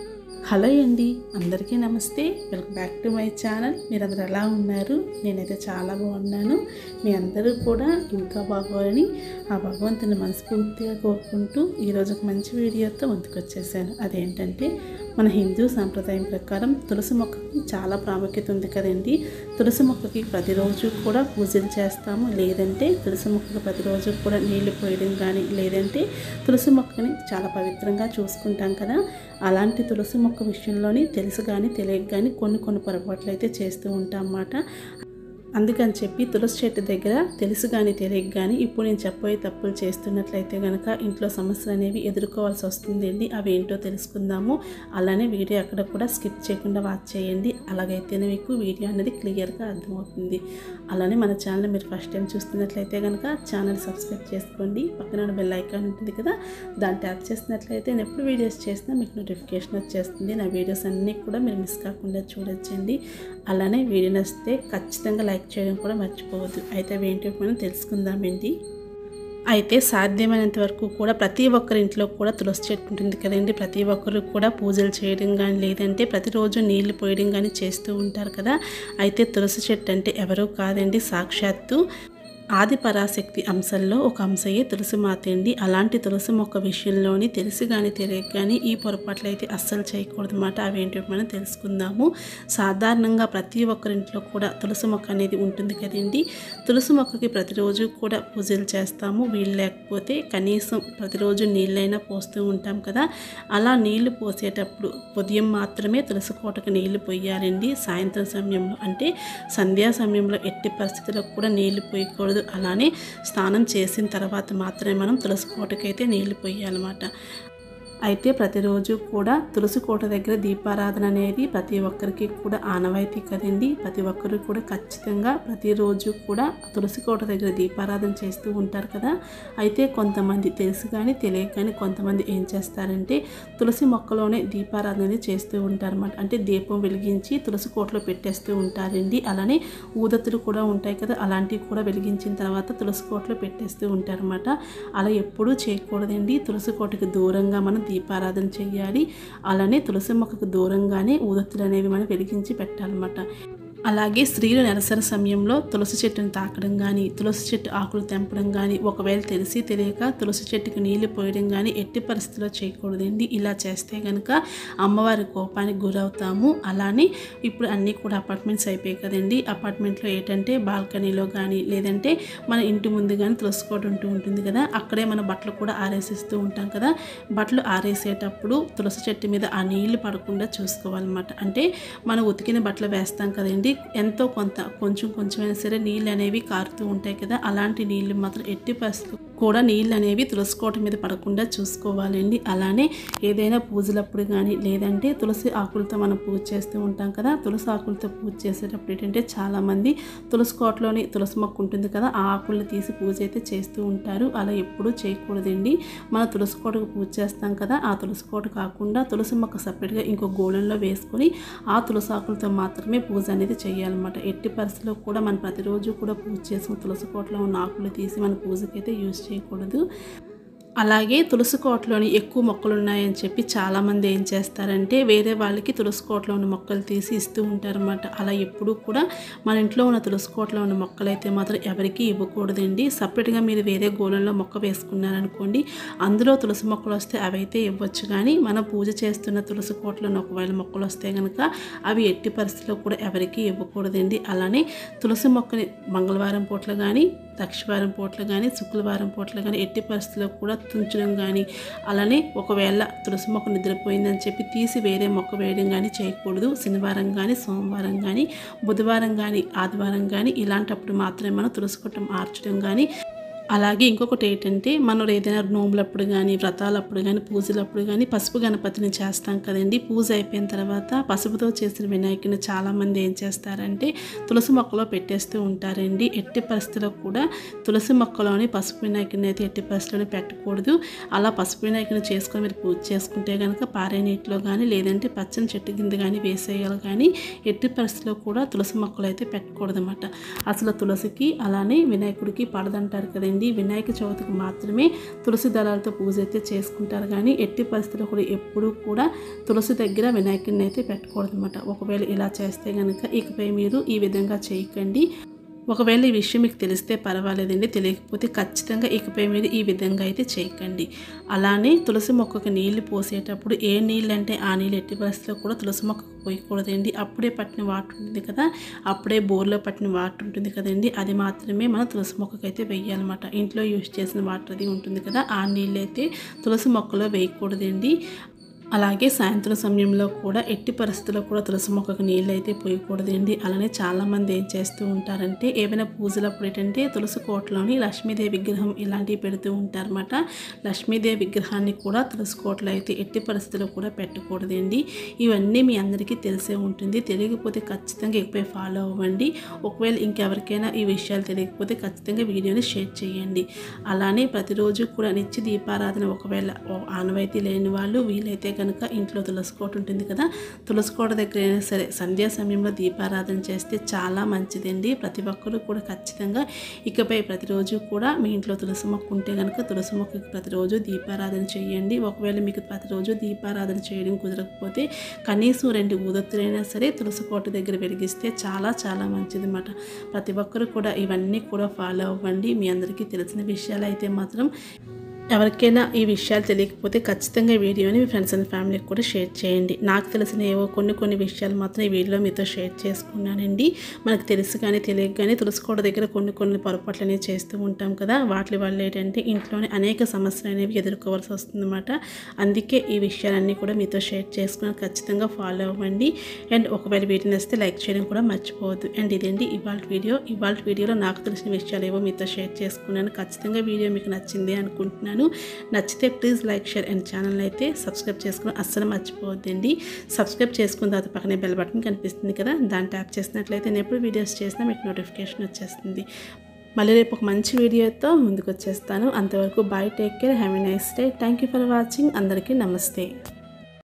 Hello అండి, అందరికీ నమస్తే. Welcome back to my channel. మీరు అందరూ ఎలా ఉన్నారు? నేనైతే చాలా బాగున్నాను. మీ అందరూ కూడా ఇంకా బాగోవాలని ఆ భగవంతుని మనస్ఫూర్తిగా కోరుకుంటూ ఈరోజు ఒక మంచి వీడియోతో ముందుకు వచ్చేసాను. అదేంటంటే మన హిందూ సాంప్రదాయం ప్రకారం తులసి మొక్కకి చాలా ప్రాముఖ్యత ఉంది కదండి. తులసి మొక్కకి ప్రతిరోజు కూడా పూజలు చేస్తాము, లేదంటే తులసి మొక్కకి ప్రతిరోజు కూడా నీళ్లు పోయడం కానీ, లేదంటే తులసి మొక్కని చాలా పవిత్రంగా చూసుకుంటాం కదా. అలాంటి తులసి మొక్క విషయంలోని తెలుసు కానీ తెలియక కానీ కొన్ని పొరపాట్లు అయితే చేస్తూ ఉంటాం అన్నమాట. అందుకని చెప్పి తులసి చెట్టు దగ్గర తెలుసు కానీ తెలియక కానీ ఇప్పుడు నేను చెప్పబోయే తప్పులు చేస్తున్నట్లయితే కనుక ఇంట్లో సమస్యలు అనేవి ఎదుర్కోవాల్సి వస్తుందండి. అవి ఏంటో తెలుసుకుందాము. అలానే వీడియో అక్కడ కూడా స్కిప్ చేయకుండా వాచ్ చేయండి. అలాగైతేనే మీకు వీడియో అనేది క్లియర్గా అర్థమవుతుంది. అలానే మన ఛానల్ మీరు ఫస్ట్ టైం చూస్తున్నట్లయితే కనుక ఛానల్ సబ్స్క్రైబ్ చేసుకోండి. పక్కన బెల్ ఐకాన్ ఉంటుంది కదా, దాన్ని ట్యాప్ చేసినట్లయితే నేను ఎప్పుడు వీడియోస్ చేసినా మీకు నోటిఫికేషన్ వచ్చేస్తుంది. నా వీడియోస్ అన్నీ కూడా మీరు మిస్ కాకుండా చూడొచ్చండి. అలానే వీడియో నచ్చితే ఖచ్చితంగా లైక్ చేయడం కూడా మర్చిపోవద్దు. అయితే ఏంటో మనం తెలుసుకుందామండి. అయితే సాధ్యమైనంత వరకు కూడా ప్రతి ఒక్కరి ఇంట్లో కూడా తులసి చెట్టు ఉంటుంది కదండి. ప్రతి ఒక్కరు కూడా పూజలు చేయడం కానీ, లేదంటే ప్రతిరోజు నీళ్లు పోయడం కానీ చేస్తూ ఉంటారు కదా. అయితే తులసి చెట్టు అంటే ఎవరో కాదండి, సాక్షాత్తు ఆది పరాశక్తి అంశంలో ఒక అంశయే తులసి మాత అండి. అలాంటి తులసి మొక్క విషయంలోని తెలిసి కానీ తెలియక కానీ ఈ పొరపాట్లు అయితే అస్సలు చేయకూడదు అన్నమాట. అవేంటో మనం తెలుసుకుందాము. సాధారణంగా ప్రతి ఒక్కరింట్లో కూడా తులసి మొక్క అనేది ఉంటుంది కదండి. తులసి మొక్కకి ప్రతిరోజు కూడా పూజలు చేస్తాము. వీళ్ళు లేకపోతే కనీసం ప్రతిరోజు నీళ్ళైనా పోస్తూ ఉంటాం కదా. అలా నీళ్లు పోసేటప్పుడు ఉదయం మాత్రమే తులసి కోటకు నీళ్లు పోయాలండి. సాయంత్రం సమయంలో అంటే సంధ్యా సమయంలో ఎట్టి పరిస్థితుల్లో కూడా నీళ్లు పోయకూడదు. అలానే స్నానం చేసిన తర్వాత మాత్రమే మనం తులసి కోటకైతే నీళ్లు పోయాలన్నమాట. అయితే ప్రతిరోజు కూడా తులసి కోట దగ్గర దీపారాధన అనేది ప్రతి ఒక్కరికి కూడా ఆనవాయితీ కదండి. ప్రతి ఒక్కరు కూడా ఖచ్చితంగా ప్రతిరోజు కూడా తులసి కోట దగ్గర దీపారాధన చేస్తూ ఉంటారు కదా. అయితే కొంతమంది తెలుసు కానీ తెలియక కానీ కొంతమంది ఏం చేస్తారంటే తులసి మొక్కలోనే దీపారాధన అనేది చేస్తూ ఉంటారన్నమాట. అంటే దీపం వెలిగించి తులసి కోటలో పెట్టేస్తూ ఉంటారండి. అలానే ఊదత్తులు కూడా ఉంటాయి కదా, అలాంటివి కూడా వెలిగించిన తర్వాత తులసి కోటలో పెట్టేస్తూ ఉంటారన్నమాట. అలా ఎప్పుడూ చేయకూడదండి. తులసి కోటకి దూరంగా మనం దీపారాధన చేయాలి. అలానే తులసి మొక్కకు దూరంగానే ఊదత్తులు అనేవి మనం వెలిగించి పెట్టాలన్నమాట. అలాగే స్త్రీలు నెలసరి సమయంలో తులసి చెట్టును తాకడం కానీ, తులసి చెట్టు ఆకులు తెంపడం కానీ, ఒకవేళ తెలిసి తెలియక తులసి చెట్టుకు నీళ్లు పోయడం కానీ ఎట్టి పరిస్థితిలో చేయకూడదండి. ఇలా చేస్తే కనుక అమ్మవారి కోపానికి గురవుతాము. అలానే ఇప్పుడు అన్నీ కూడా అపార్ట్మెంట్స్ అయిపోయాయి కదండి. అపార్ట్మెంట్లో ఏంటంటే బాల్కనీలో కానీ, లేదంటే మన ఇంటి ముందు కానీ తులసి కోట ఉంటుంది కదా, అక్కడే మన బట్టలు కూడా ఆరేసిస్తూ ఉంటాం కదా. బట్టలు ఆరేసేటప్పుడు తులసి చెట్టు మీద ఆ నీళ్లు పడకుండా చూసుకోవాలన్నమాట. అంటే మనం ఉతికిన బట్టలు వేస్తాం కదండి, ఎంతో కొంచెమైనా సరే నీళ్ళు అనేవి కారుతూ ఉంటాయి కదా. అలాంటి నీళ్ళు మాత్రం ఎట్టి పరిస్థితుల్లో కూడా నీళ్ళు అనేవి తులసి కోట మీద పడకుండా చూసుకోవాలండి. అలానే ఏదైనా పూజలప్పుడు కానీ, లేదంటే తులసి ఆకులతో మనం పూజ చేస్తూ ఉంటాం కదా. తులసి ఆకులతో పూజ చేసేటప్పుడు ఏంటంటే చాలామంది తులసి కోటలోని తులసి మొక్క ఉంటుంది కదా, ఆ ఆకులను తీసి పూజ అయితే చేస్తూ ఉంటారు. అలా ఎప్పుడూ చేయకూడదండి. మన తులసి కోటకు పూజ చేస్తాం కదా, ఆ తులసి కోట కాకుండా తులసి మొక్క సపరేట్గా ఇంకో గోళంలో వేసుకొని ఆ తులసి ఆకులతో మాత్రమే పూజ అనేది చేయాలన్నమాట. ఎట్టి పరిస్థితుల్లో కూడా మనం ప్రతిరోజు కూడా పూజ చేసుకుని తులసి కోటలో ఉన్న ఆకులు తీసి మన పూజకైతే యూజ్ చేయకూడదు. అలాగే తులసి కోటలోని ఎక్కువ మొక్కలు ఉన్నాయని చెప్పి చాలామంది ఏం చేస్తారంటే వేరే వాళ్ళకి తులసి కోటలో ఉన్న మొక్కలు తీసి ఇస్తూ ఉంటారన్నమాట. అలా ఎప్పుడూ కూడా మన ఇంట్లో ఉన్న తులసి కోటలో ఉన్న మొక్కలు అయితే మాత్రం ఎవరికి ఇవ్వకూడదండి. సపరేట్గా మీరు వేరే గోళంలో మొక్క వేసుకున్నారనుకోండి, అందులో తులసి మొక్కలు వస్తే అవైతే ఇవ్వచ్చు. కానీ మనం పూజ చేస్తున్న తులసి కోటలో ఒకవేళ మొక్కలు వస్తే కనుక అవి ఎట్టి పరిస్థితుల్లో కూడా ఎవరికి ఇవ్వకూడదండి. అలానే తులసి మొక్కని మంగళవారం పూటలు కానీ, లక్షవారం పూటలు కానీ, శుక్రవారం పూటలు కానీ ఎట్టి పరిస్థితుల్లో కూడా తుంచడం కానీ, అలానే ఒకవేళ తులసి మొక్క నిద్రపోయిందని చెప్పి తీసి వేరే మొక్క వేయడం కానీ చేయకూడదు. శనివారం కానీ, సోమవారం కానీ, బుధవారం కానీ, ఆదివారం కానీ ఇలాంటప్పుడు మాత్రమే మనం తులసి కోట మార్చడం కానీ. అలాగే ఇంకొకటి ఏంటంటే మనం ఏదైనా నోములప్పుడు కానీ, వ్రతాలప్పుడు కానీ, పూజలప్పుడు కానీ పసుపు గణపతిని చేస్తాం కదండి. పూజ అయిపోయిన తర్వాత పసుపుతో చేసిన వినాయకుని చాలామంది ఏం చేస్తారంటే తులసి మొక్కలో పెట్టేస్తూ ఉంటారండి. ఎట్టి పరిస్థితుల్లో కూడా తులసి మొక్కలోని పసుపు వినాయకుని అయితే ఎట్టి పరిస్థితుల్లో పెట్టకూడదు. అలా పసుపు వినాయకుని చేసుకొని మీరు పూజ చేసుకుంటే కనుక పారే నీటిలో కానీ, లేదంటే పచ్చని చెట్టు కింద కానీ వేసేయాలి. కానీ ఎట్టి పరిస్థితుల్లో కూడా తులసి మొక్కలు అయితే పెట్టకూడదు అన్నమాట. అసలు తులసికి అలానే వినాయకుడికి పడదంటారు కదండి. చేయకండి. వినాయక చవితికి మాత్రమే తులసి దళాలతో పూజ అయితే చేసుకుంటారు, కానీ ఎట్టి పరిస్థితుల్లో కూడా ఎప్పుడూ కూడా తులసి దగ్గర వినాయకుడిని అయితే పెట్టకూడదు అనమాట. ఒకవేళ ఇలా చేస్తే కనుక ఇకపై మీరు ఈ విధంగా చేయకండి. ఒకవేళ ఈ విషయం మీకు తెలిస్తే పర్వాలేదండి, తెలియకపోతే ఖచ్చితంగా ఇకపై మీరు ఈ విధంగా అయితే చేయకండి. అలానే తులసి మొక్కకు నీళ్లు పోసేటప్పుడు ఏ నీళ్ళు అంటే ఆ నీళ్ళు ఎట్టి పరిస్థితుల్లో కూడా తులసి మొక్కకు పోయకూడదండి. అప్పుడే పట్టిన వాటర్ ఉంటుంది కదా, అప్పుడే బోర్లో పట్టిన వాటర్ ఉంటుంది కదండి, అది మాత్రమే మనం తులసి మొక్కకు అయితే వేయాలన్నమాట. ఇంట్లో యూజ్ చేసిన వాటర్ అది ఉంటుంది కదా, ఆ నీళ్ళు అయితే తులసి మొక్కలో వేయకూడదండి. అలాగే సాయంత్రం సమయంలో కూడా ఎట్టి పరిస్థితుల్లో కూడా తులసి మొక్కకు నీళ్ళు అయితే పోయకూడదండి. అలానే చాలామంది ఏం చేస్తూ ఉంటారంటే ఏమైనా పూజలప్పుడు ఏంటంటే తులసి కోటలోని లక్ష్మీదేవి విగ్రహం ఇలాంటివి పెడుతూ ఉంటారన్నమాట. లక్ష్మీదేవి విగ్రహాన్ని కూడా తులసి కోటలో అయితే ఎట్టి పరిస్థితుల్లో కూడా పెట్టకూడదండి. ఇవన్నీ మీ అందరికీ తెలిసే ఉంటుంది. తెలియకపోతే ఖచ్చితంగా ఇకపై ఫాలో అవ్వండి. ఒకవేళ ఇంకెవరికైనా ఈ విషయాలు తెలియకపోతే ఖచ్చితంగా వీడియోని షేర్ చేయండి. అలానే ప్రతిరోజు కూడా నిత్య దీపారాధన ఒకవేళ ఆనవాయితీ లేని వాళ్ళు వీలైతే కనుక ఇంట్లో తులసి కోట ఉంటుంది కదా, తులసి కోట దగ్గర అయినా సరే సంధ్యా సమయంలో దీపారాధన చేస్తే చాలా మంచిదండి. ప్రతి ఒక్కరూ కూడా ఖచ్చితంగా ఇకపై ప్రతిరోజు కూడా మీ ఇంట్లో తులసి మొక్క ఉంటే కనుక తులసి మొక్కకి ప్రతిరోజు దీపారాధన చేయండి. ఒకవేళ మీకు ప్రతిరోజు దీపారాధన చేయడం కుదరకపోతే కనీసం 2 ఊదొత్తులైనా సరే తులసి కోట దగ్గర వెలిగిస్తే చాలా చాలా మంచిది అన్నమాట. ప్రతి ఒక్కరూ కూడా ఇవన్నీ కూడా ఫాలో అవ్వండి. మీ అందరికీ తెలిసిన విషయాలు అయితే మాత్రం ఎవరికైనా ఈ విషయాలు తెలియకపోతే ఖచ్చితంగా ఈ వీడియోని మీ ఫ్రెండ్స్ అండ్ ఫ్యామిలీకి కూడా షేర్ చేయండి. నాకు తెలిసిన ఏవో కొన్ని విషయాలు మాత్రం ఈ వీడియోలో మీతో షేర్ చేసుకున్నానండి. మనకు తెలుసు కానీ తెలియక కానీ తులసికోట దగ్గర కొన్ని పొరపాట్లు అనేవి చేస్తూ ఉంటాం కదా, వాటి వల్ల ఏంటంటే ఇంట్లోనే అనేక సమస్యలు అనేవి ఎదుర్కోవాల్సి వస్తుందన్నమాట. అందుకే ఈ విషయాలన్నీ కూడా మీతో షేర్ చేసుకుని ఖచ్చితంగా ఫాలో అవ్వండి. అండ్ ఒకవేళ వీడియో నచ్చితే లైక్ చేయడం కూడా మర్చిపోవద్దు. అండ్ ఇదండి ఇవాళ వీడియోలో నాకు తెలిసిన విషయాలు ఏవో మీతో షేర్ చేసుకున్నాను. ఖచ్చితంగా వీడియో మీకు నచ్చింది అనుకుంటున్నాను. నచ్చితే please like, share and channel అయితే సబ్స్క్రైబ్ చేసుకుని అస్సలు మర్చిపోవద్దండి. సబ్స్క్రైబ్ చేసుకున్న తర్వాత పక్కనే బెల్ బటన్ కనిపిస్తుంది కదా, దాన్ని ట్యాప్ చేసినట్లయితే నేను ఎప్పుడు వీడియోస్ చేసినా మీకు నోటిఫికేషన్ వచ్చేస్తుంది. మళ్ళీ రేపు ఒక మంచి వీడియోతో ముందుకు వచ్చేస్తాను. అంతవరకు bye, take care, have a nice day. Thank you for watching. అందరికీ నమస్తే.